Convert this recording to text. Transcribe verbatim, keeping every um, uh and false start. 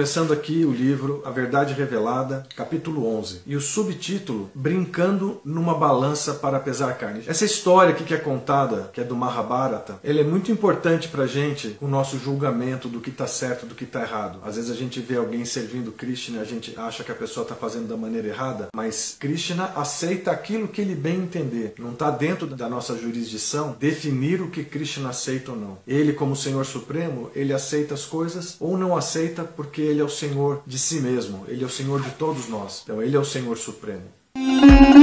começando aqui o livro A Verdade Revelada, capítulo onze. E o subtítulo, Brincando numa Balança para Pesar a Carne. Essa história aqui que é contada, que é do Mahabharata, ela é muito importante pra gente, o nosso julgamento do que está certo, do que está errado. Às vezes a gente vê alguém servindo Krishna e a gente acha que a pessoa está fazendo da maneira errada, mas Krishna aceita aquilo que ele bem entender. Não está dentro da nossa jurisdição definir o que Krishna aceita ou não. Ele, como Senhor Supremo, ele aceita as coisas ou não aceita porque ele é o Senhor de si mesmo. Ele é o Senhor de todos nós. Então ele é o Senhor Supremo.